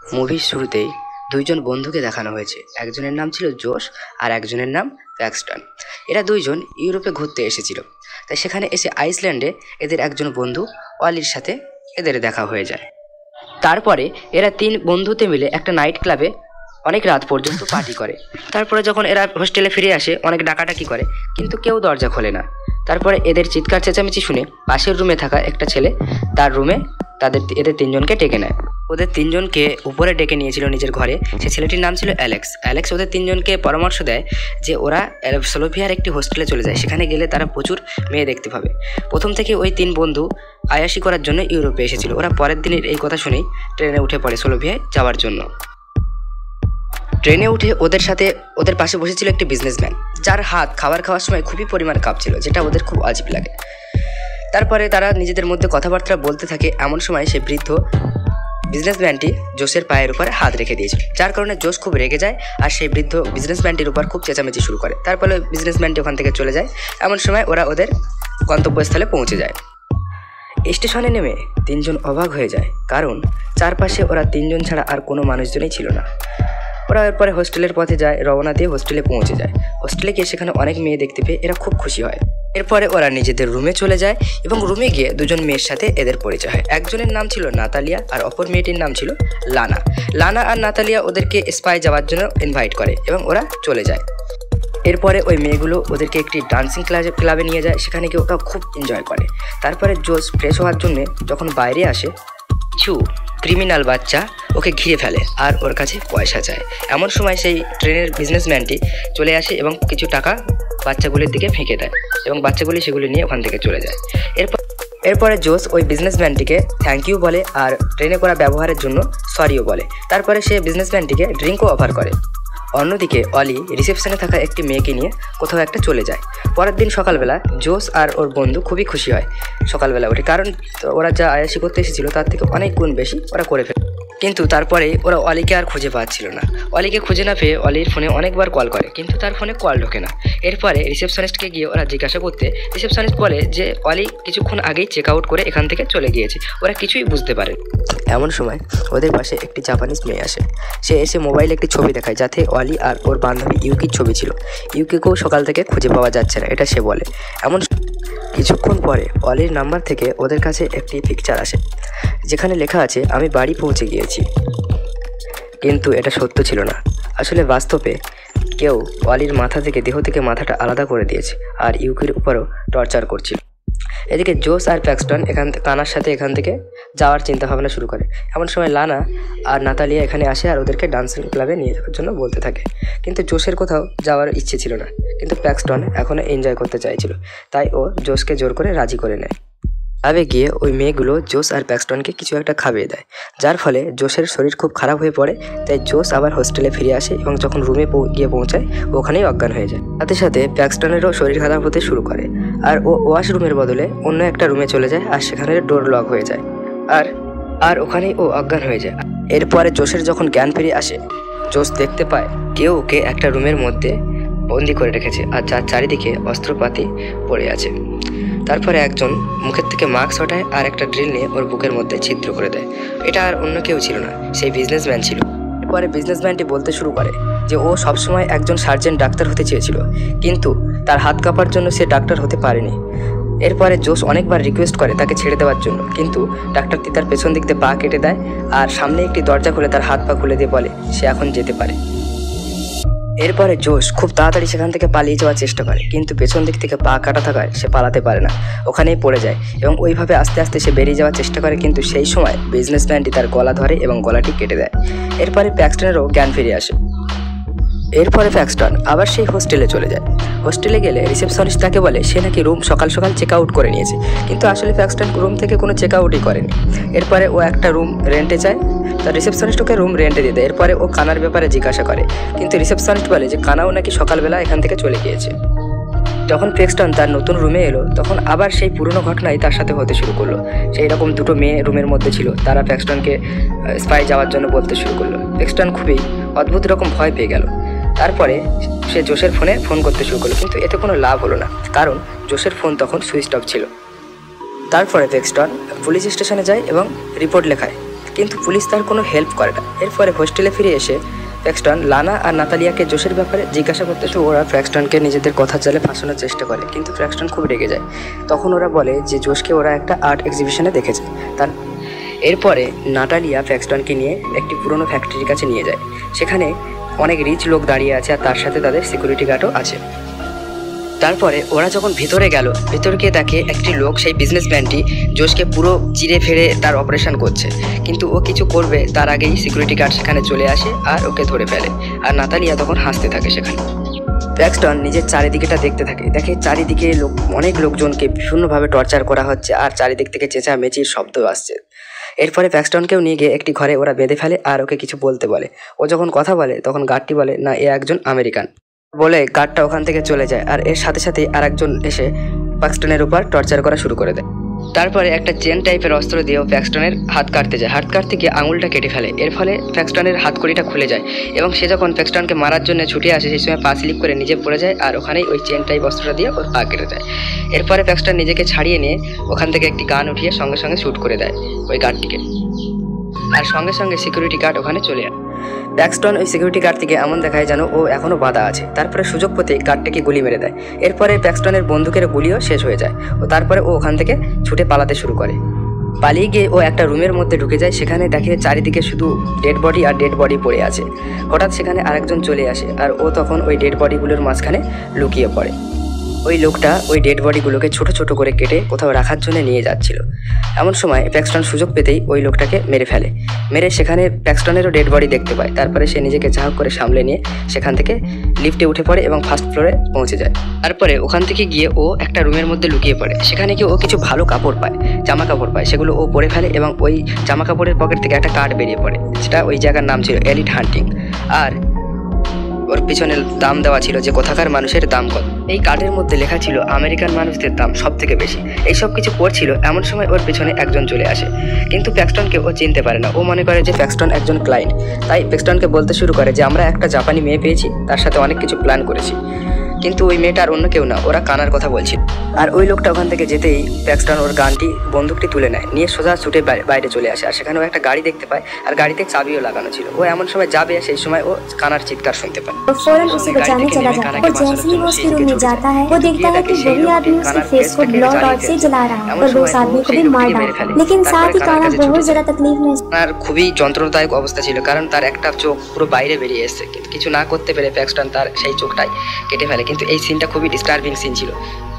মুভির শুরুতেই দুইজন বন্ধুকে দেখানো হয়েছে। একজনের নাম ছিল জোশ আর একজনের নাম প্যাক্সটন। এরা দুইজন ইউরোপে ঘুরতে এসেছিল, তাই সেখানে এসে আইসল্যান্ডে এদের একজন বন্ধু অলির সাথে এদের দেখা হয়ে যায়। তারপরে এরা তিন বন্ধুতে মিলে একটা নাইট ক্লাবে অনেক রাত পর্যন্ত পার্টি করে। তারপরে যখন এরা হোস্টেলে ফিরে আসে অনেক ডাকাডাকি করে, কিন্তু কেউ দরজা খোলে না। তারপরে এদের চিৎকার চেঁচামেচি শুনে পাশের রুমে থাকা একটা ছেলে তার রুমে এদের তিনজনকে ডেকে নেয়। ওদের তিনজনকে উপরে ডেকে নিয়েছিল নিজের ঘরে। সে ছেলেটির নাম ছিল অ্যালেক্স ওদের তিনজনকে পরামর্শ দেয় যে ওরা স্লোভিয়ার একটি হোস্টেলে চলে যায়, সেখানে গেলে তারা প্রচুর মেয়ে দেখতে পাবে। প্রথম থেকে ওই তিন বন্ধু আয়াসি করার জন্য ইউরোপে এসেছিল। ওরা পরের দিনের এই কথা শুনেই ট্রেনে উঠে পড়ে স্লোভিয়ায় যাওয়ার জন্য। ট্রেনে উঠে ওদের পাশে বসেছিল একটি বিজনেসম্যান, যার হাত খাওয়ার সময় খুবই পরিমাণ কাঁপছিল, যেটা ওদের খুব আজীব লাগে। তারপরে তারা নিজেদের মধ্যে কথাবার্তা বলতে থাকে। এমন সময় সে বৃদ্ধ বিজনেসম্যানটি জোসের পায়ের উপরে হাত রেখে দিয়েছিল, যার কারণে জোস খুব রেগে যায় আর সেই বৃদ্ধ বিজনেসম্যানটির উপর খুব চেঁচামেচি শুরু করে। তারপরে বিজনেসম্যানটি ওখান থেকে চলে যায়। এমন সময় ওরা ওদের গন্তব্যস্থলে পৌঁছে যায়। স্টেশনে নেমে তিনজন অবাক হয়ে যায়, কারণ চারপাশে ওরা তিনজন ছাড়া আর কোনো মানুষজনই ছিল না। ওরা এরপরে হোস্টেলের পথে যায়, রওনা দিয়ে হোস্টেলে পৌঁছে যায়। হোস্টেলে গিয়ে সেখানে অনেক মেয়ে দেখতে পেয়ে এরা খুব খুশি হয়। এরপরে ওরা নিজেদের রুমে চলে যায় এবং রুমে গিয়ে দুজন মেয়ের সাথে এদের পরিচয় হয়। একজনের নাম ছিল নাতালিয়া আর অপর মেয়েটির নাম ছিল লানা আর নাতালিয়া ওদেরকে স্পাই যাওয়ার জন্য ইনভাইট করে এবং ওরা চলে যায়। এরপরে ওই মেয়েগুলো ওদেরকে একটি ডান্সিং ক্লাবে নিয়ে যায়, সেখানে গিয়ে ওরা খুব এনজয় করে। তারপরে জোস ফ্রেশ হওয়ার জন্য যখন বাইরে আসে, কিছু ক্রিমিনাল বাচ্চা ওকে ঘিরে ফেলে আর ওর কাছে পয়সা চায়। এমন সময় সেই ট্রেনের বিজনেসম্যানটি চলে আসে এবং কিছু টাকা বাচ্চাগুলির দিকে ফেঁকে দেয় এবং বাচ্চাগুলি সেগুলি নিয়ে ওখান থেকে চলে যায়। এরপরে জোস ওই বিজনেসম্যানটিকে থ্যাংক ইউ বলে আর ট্রেনে করা ব্যবহারের জন্য সরিও বলে। তারপরে সে বিজনেসম্যানটিকে ড্রিঙ্কও অফার করে। অন্যদিকে অলি রিসেপশনে থাকা একটি মেয়েকে নিয়ে কোথাও একটা চলে যায়। পরের দিন সকালবেলা জোস আর ওর বন্ধু খুবই খুশি হয় সকালবেলা উঠে, কারণ ওরা যা আয়াসি করতে এসেছিল তার থেকে অনেক গুণ বেশি ওরা করে ফেলে। কিন্তু তারপরে ওরা অলিকে আর খুঁজে পাচ্ছিল না। অলিকে খুঁজে না পেয়ে অলির ফোনে অনেকবার কল করে, কিন্তু তার ফোনে কল ঢোকে না। এরপরে রিসেপশনিস্টকে গিয়ে ওরা জিজ্ঞাসা করতে রিসেপশনিস্ট বলে যে অলি কিছুক্ষণ আগেই চেক আউট করে এখান থেকে চলে গিয়েছে। ওরা কিছুই বুঝতে পারে। এমন সময় ওদের পাশে একটি জাপানিজ মেয়ে আসে। সে এসে মোবাইলে একটি ছবি দেখায়, যাতে অলি আর ওর বান্ধবী ইউকির ছবি ছিল। ইউকিকেও সকাল থেকে খুঁজে পাওয়া যাচ্ছে না, এটা সে বলে। এমন কিছুক্ষণ পরে অলির নাম্বার থেকে ওদের কাছে একটি পিকচার আসে, যেখানে লেখা আছে আমি বাড়ি পৌঁছে গিয়েছি। কিন্তু এটা সত্য ছিল না। আসলে বাস্তবে কেউ অলির মাথা থেকে দেহ থেকে মাথাটা আলাদা করে দিয়েছে আর ইউকির উপরও টর্চার করছিল। এদিকে জোস আর প্যাক্সটন কানার সাথে এখান থেকে যাওয়ার চিন্তা ভাবনা শুরু করে। এমন সময় লানা আর নাতালিয়া এখানে আসে আর ওদেরকে ডান্সিং ক্লাবে নিয়ে যাওয়ার জন্য বলতে থাকে। কিন্তু জোসের কোথাও যাওয়ার ইচ্ছে ছিল না, কিন্তু প্যাক্সটন এখনও এনজয় করতে চাইছিল, তাই ও জোসকে জোর করে রাজি করে নেয়। ক্লাবে গিয়ে ওই মেয়েগুলো জোস আর প্যাক্সটনকে কিছু একটা খাইয়ে দেয়, যার ফলে জোসের শরীর খুব খারাপ হয়ে পড়ে। তাই জোস আবার হোস্টেলে ফিরে আসে এবং যখন রুমে গিয়ে পৌঁছায় ওখানেই অজ্ঞান হয়ে যায়। সাথে সাথে প্যাক্সটনেরও শরীর খারাপ হতে শুরু করে আর ও ওয়াশরুমের বদলে অন্য একটা রুমে চলে যায় আর সেখানে ডোর লক হয়ে যায় আর ওখানেই ও অজ্ঞান হয়ে যায়। এরপরে জোসের যখন জ্ঞান ফিরে আসে, জোস দেখতে পায় কেউ ওকে একটা রুমের মধ্যে বন্দি করে রেখেছে আর যার চারিদিকে অস্ত্রপাতি পড়ে আছে। তারপরে একজন মুখের থেকে মাস্ক হটায় আর একটা ড্রিল নিয়ে ওর বুকের মধ্যে ছিদ্র করে দেয়। এটা আর অন্য কেউ ছিল না, সেই বিজনেসম্যান ছিল। এরপরে বিজনেসম্যানটি বলতে শুরু করে যে ও সবসময় একজন সার্জেন্ট ডাক্তার হতে চেয়েছিল, কিন্তু তার হাত কাঁপার জন্য সে ডাক্তার হতে পারেনি। এরপরে জোস অনেকবার রিকোয়েস্ট করে তাকে ছেড়ে দেওয়ার জন্য, কিন্তু ডাক্তারটি তার পেছন দিক দিয়ে পা কেটে দেয় আর সামনে একটি দরজা খুলে তার হাত পা খুলে দিয়ে বলে সে এখন যেতে পারে। এরপরে জোস খুব তাড়াতাড়ি সেখান থেকে পালিয়ে যাওয়ার চেষ্টা করে, কিন্তু পেছন দিক থেকে পা কাটা থাকায় সে পালাতে পারে না, ওখানেই পড়ে যায় এবং ওইভাবে আস্তে আস্তে সে বেরিয়ে যাওয়ার চেষ্টা করে। কিন্তু সেই সময় বিজনেসম্যানটি তার গলা ধরে এবং গলাটি কেটে দেয়। এরপরে প্যাক্সটনেরও জ্ঞান ফিরে আসে। এরপরে প্যাক্সটন আবার সেই হোস্টেলে চলে যায়। হোস্টেলে গেলে রিসেপশনিস্ট তাকে বলে সে নাকি রুম সকাল সকাল চেক আউট করে নিয়েছে, কিন্তু আসলে প্যাক্সটন রুম থেকে কোনো চেক আউটই করেনি। এরপরে ও একটা রুম রেন্টে চায়, তার রিসেপশনিস্ট ওকে রুম রেন্টে দিয়ে দেয়। এরপরে ও কানার ব্যাপারে জিজ্ঞাসা করে, কিন্তু রিসেপশনিস্ট বলে যে কানাও নাকি সকালবেলা এখান থেকে চলে গিয়েছে। যখন প্যাক্সটন তার নতুন রুমে এলো, তখন আবার সেই পুরনো ঘটনাই তার সাথে হতে শুরু করলো। সেই রকম দুটো মেয়ে রুমের মধ্যে ছিল, তারা প্যাক্সটনকে স্পাই যাওয়ার জন্য বলতে শুরু করলো। প্যাক্সটন খুবই অদ্ভুত রকম ভয় পেয়ে গেল। তারপরে সে জোসের ফোনে ফোন করতে শুরু করলো, কিন্তু এতে কোনো লাভ হলো না, কারণ জোসের ফোন তখন সুইচ অফ ছিল। তারপরে প্যাক্সটন পুলিশ স্টেশনে যায় এবং রিপোর্ট লেখায়, কিন্তু পুলিশ তার কোনো হেল্প করে না। এরপরে হোস্টেলে ফিরে এসে প্যাক্সটন লানা আর নাতালিয়াকে জোশের ব্যাপারে জিজ্ঞাসা করতে ওরা প্যাক্সটনকে নিজেদের কথা জালে ফাঁসানোর চেষ্টা করে, কিন্তু প্যাক্সটন খুব রেগে যায়। তখন ওরা বলে যে জোশকে ওরা একটা আর্ট এক্সিবিশনে দেখেছে। তার এরপরে নাতালিয়া প্যাক্সটনকে নিয়ে একটি পুরনো ফ্যাক্টরির কাছে নিয়ে যায়। সেখানে অনেক রিচ লোক দাঁড়িয়ে আছে আর তার সাথে তাদের সিকিউরিটি গার্ডও আছে। তারপরে ওরা যখন ভিতরে গেল, ভিতরে গিয়ে দেখে একটি লোক, সেই বিজনেসম্যানটি জোশকে পুরো চিরে ফেরে তার অপারেশন করছে, কিন্তু ও কিছু করবে তার আগেই সিকিউরিটি গার্ড সেখানে চলে আসে আর ওকে ধরে ফেলে। আর নাতালিয়া তখন হাসতে থাকে সেখানে। প্যাক্সটন নিজের চারিদিকেটা দেখতে থাকে, দেখে চারিদিকে অনেক লোকজনকে বিভিন্নভাবে টর্চার করা হচ্ছে আর চারিদিক থেকে চেঁচামেচির শব্দ আসছে। এরপরে প্যাক্সটনকেও নিয়ে গিয়ে একটি ঘরে ওরা বেঁধে ফেলে আর ওকে কিছু বলতে বলে। ও যখন কথা বলে তখন গার্ডটি বলে না, এ একজন আমেরিকান বলে গার্ডটা ওখান থেকে চলে যায়। আর এর সাথে সাথে আর একজন এসে প্যাক্সটনের উপর টর্চার করা শুরু করে দেয়। তারপরে একটা চেন টাইপের অস্ত্র দিয়েও প্যাক্সটনের হাত কাটতে যায়। হাত কাটতে গিয়ে আঙুলটা কেটে ফেলে। এর ফলে প্যাক্সটনের হাতকড়িটা খুলে যায় এবং সে যখন প্যাক্সটনকে মারার জন্য ছুটে আসে সেই সময় পা স্লিপ করে নিজে পড়ে যায় আর ওখানেই ওই চেন টাইপ অস্ত্রটা দিয়ে ওর পা কেটে যায়। এরপরে প্যাক্সটন নিজেকে ছাড়িয়ে নিয়ে ওখান থেকে একটি গান উঠিয়ে সঙ্গে সঙ্গে শ্যুট করে দেয় ওই গার্ডটিকে, আর সঙ্গে সঙ্গে সিকিউরিটি গার্ড ওখানে চলে আসে। প্যাক্সটন ওই সিকিউরিটি গার্ড থেকে এমন দেখায় যেন ও এখনও বাধা আছে। তারপরে সুযোগ পেতে গার্ডটাকে গুলি মেরে দেয়। এরপরে প্যাক্সটনের বন্দুকের গুলিও শেষ হয়ে যায় ও তারপরে ও ওখান থেকে ছুটে পালাতে শুরু করে। পালিয়ে গিয়ে ও একটা রুমের মধ্যে ঢুকে যায়। সেখানে দেখে চারিদিকে শুধু ডেড বডি আর ডেড বডি পড়ে আছে। হঠাৎ সেখানে আরেকজন চলে আসে আর ও তখন ওই ডেড বডিগুলোর মাঝখানে লুকিয়ে পড়ে। ওই লোকটা ওই ডেড বডিগুলোকে ছোট ছোট করে কেটে কোথাও রাখার জন্য নিয়ে যাচ্ছিল। এমন সময় প্যাক্সটন সুযোগ পেতেই ওই লোকটাকে মেরে ফেলে। মেরে সেখানে প্যাক্সটনেরও ডেড বডি দেখতে পায়। তারপরে সে নিজেকে যা হোক করে সামলে নিয়ে সেখান থেকে লিফটে উঠে পড়ে এবং ফার্স্ট ফ্লোরে পৌঁছে যায়। তারপরে ওখান থেকে গিয়ে ও একটা রুমের মধ্যে লুকিয়ে পড়ে। সেখানে গিয়ে ও কিছু ভালো কাপড় পায়, জামা কাপড় পায়, সেগুলো ও পরে ফেলে এবং ওই জামা কাপড়ের পকেট থেকে একটা কার্ড বেরিয়ে পড়ে। সেটা ওই জায়গার নাম ছিল এলিট হান্টিং, আর ওর পিছনে দাম দেওয়া ছিল যে কোথাকার মানুষের দাম কত। এই কার্ডের মধ্যে লেখা ছিল আমেরিকান মানুষদের দাম সব থেকে বেশি। এইসব কিছু পড়ছিল, এমন সময় ওর পিছনে একজন চলে আসে, কিন্তু প্যাক্সটনকে ও চিনতে পারে না। ও মনে করে যে প্যাক্সটন একজন ক্লায়েন্ট, তাই প্যাক্সটনকে বলতে শুরু করে যে আমরা একটা জাপানি মেয়ে পেয়েছি, তার সাথে অনেক কিছু প্ল্যান করেছি। কিন্তু ওই মেয়েটা আর অন্য কেউ না, ওরা কানার কথা বলছিল। আর ওই লোকটা ওখান থেকে যেতেই প্যাক্সটন ওর গানটি বন্দুকটি তুলে নেয়, নিয়ে সোজা ছুটে বাইরে চলে আসে। আর সেখানে ও একটা গাড়ি দেখতে পায় আর গাড়িতে চাবিও লাগানো ছিল। ও এমন সময় যাবে সেই সময় ও কানার চিৎকার শুনতে পায়। फौरन उसे बचाने चला जाता है और जैसे ही वो उसके रूम में जाता है वो देखता है कि वही आदमी उसके फेस को ब्लड डॉट से जला रहा है और वो उस आदमी को भी मार डालता है। लेकिन साथ ही काना बहुत ज्यादा तकलीफ में আর খুবই যন্ত্রণাদায়ক অবস্থা ছিল, কারণ তার একটা চোখ পুরো বাইরে বেরিয়ে এসেছে। কিন্তু কিছু না করতে পেরে প্যাক্সটন তার সেই চোখটাই কেটে ফেলে। কিন্তু এই সিনটা খুবই ডিস্টার্বিং সিন ছিল।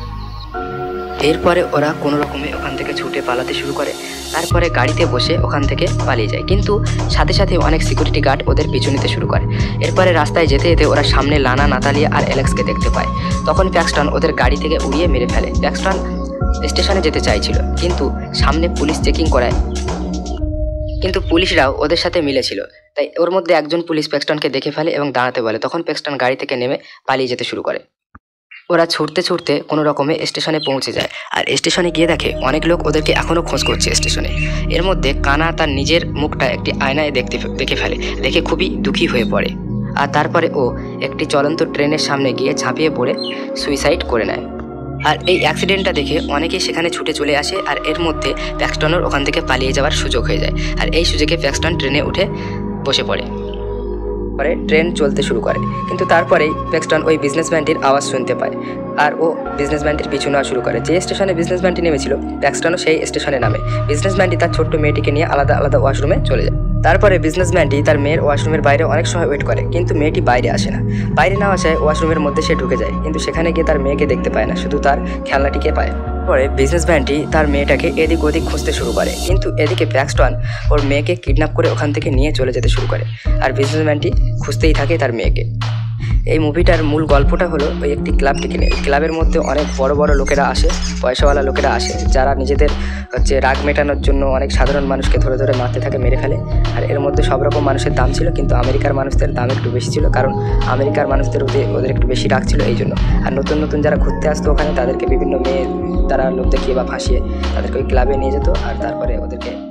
এরপরে ওরা কোনো রকমে ওখান থেকে ছুটে পালাতে শুরু করে। তারপরে গাড়িতে বসে ওখান থেকে পালিয়ে যায়, কিন্তু সাথে সাথে অনেক সিকিউরিটি গার্ড ওদের পিছু নিতে শুরু করে। এরপরে রাস্তায় যেতে যেতে ওরা সামনে লানা, নাতালিয়া আর অ্যালেক্সকে দেখতে পায়। তখন প্যাক্সটন ওদের গাড়ি থেকে উড়িয়ে মেরে ফেলে। প্যাক্সটন স্টেশনে যেতে চাইছিল, কিন্তু সামনে পুলিশ চেকিং করায়, কিন্তু পুলিশরাও ওদের সাথে মিলেছিল। তাই ওর মধ্যে একজন পুলিশ প্যাক্সটনকে দেখে ফেলে এবং দাঁড়াতে বলে। তখন প্যাক্সটন গাড়ি থেকে নেমে পালিয়ে যেতে শুরু করে। ওরা ছুটতে ছুটতে কোনো রকমে স্টেশনে পৌঁছে যায়। আর স্টেশনে গিয়ে দেখে অনেক লোক ওদেরকে এখনও খোঁজ করছে স্টেশনে। এর মধ্যে কানা তার নিজের মুখটা একটি আয়নায় দেখে ফেলে, দেখে খুবই দুঃখী হয়ে পড়ে। আর তারপরে ও একটি চলন্ত ট্রেনের সামনে গিয়ে ঝাঁপিয়ে পড়ে সুইসাইড করে নেয়। আর এই অ্যাক্সিডেন্টটা দেখে অনেকেই সেখানে ছুটে চলে আসে। আর এর মধ্যে প্যাক্সটনের ওখান থেকে পালিয়ে যাওয়ার সুযোগ হয়ে যায়। আর এই সুযোগে প্যাক্সটন ট্রেনে উঠে বসে পড়ে। পরে ট্রেন চলতে শুরু করে, কিন্তু তারপরেই প্যাক্সটন ওই বিজনেসম্যানটির আওয়াজ শুনতে পায় আর ও বিজনেসম্যানটির পিছু নেওয়া শুরু করে। যে স্টেশনে বিজনেসম্যানটি নেমেছিল প্যাক্সটনও সেই স্টেশনে নামে। বিজনেসম্যানটি তার ছোট্ট মেয়েটিকে নিয়ে আলাদা আলাদা ওয়াশরুমে চলে যায়। তারপরে বিজনেসম্যানটি তার মেয়ের ওয়াশরুমের বাইরে অনেক সময় ওয়েট করে, কিন্তু মেয়েটি বাইরে আসে না। বাইরে না আসায় ওয়াশরুমের মধ্যে সে ঢুকে যায়, কিন্তু সেখানে গিয়ে তার মেয়েকে দেখতে পায় না, শুধু তার খেলনাটিকে পায়। পরে বিজনেসম্যানটি তার মেয়েটাকে এদিক ওদিক খুঁজতে শুরু করে, কিন্তু এদিকে প্যাক্সটন ওর মেয়েকে কিডন্যাপ করে ওখান থেকে নিয়ে চলে যেতে শুরু করে। আর বিজনেসম্যানটি খুঁজতেই থাকে তার মেয়েকে। এই মুভিটার মূল গল্পটা হলো ওই একটি ক্লাবটিকে নিয়ে। ক্লাবের মধ্যে অনেক বড় বড় লোকেরা আসে, পয়সাওয়ালা লোকেরা আসে, যারা নিজেদের রাগ মেটানোর জন্য অনেক সাধারণ মানুষকে ধরে ধরে মারতে থাকে, মেরে ফেলে। আর এর মধ্যে সব রকম মানুষের দাম ছিল, কিন্তু আমেরিকার মানুষদের দাম একটু বেশি ছিল, কারণ আমেরিকার মানুষদের ওদের একটু বেশি রাগ ছিল এই জন্য। আর নতুন নতুন যারা ঘুরতে আসতো ওখানে তাদেরকে বিভিন্ন মেয়ে তারা লোক দেখিয়ে বা ফাঁসিয়ে তাদেরকে ওই ক্লাবে নিয়ে যেত আর তারপরে ওদেরকে